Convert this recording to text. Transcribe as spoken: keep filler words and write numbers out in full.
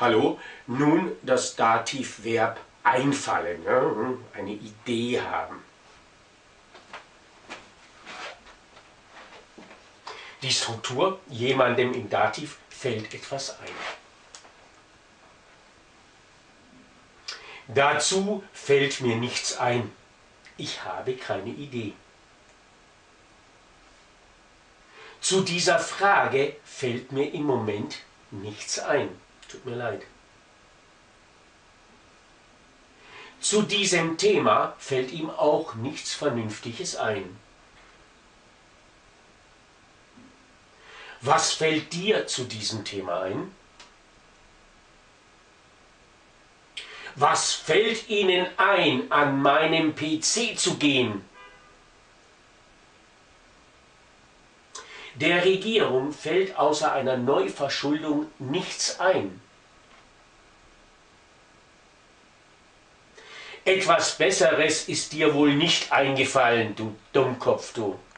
Hallo, nun das Dativverb einfallen, ne? Eine Idee haben. Die Struktur, jemandem im Dativ fällt etwas ein. Dazu fällt mir nichts ein. Ich habe keine Idee. Zu dieser Frage fällt mir im Moment nichts ein. Tut mir leid. Zu diesem Thema fällt ihm auch nichts Vernünftiges ein. Was fällt dir zu diesem Thema ein? Was fällt Ihnen ein, an meinem P C zu gehen? Der Regierung fällt außer einer Neuverschuldung nichts ein. Etwas Besseres ist dir wohl nicht eingefallen, du Dummkopf, du.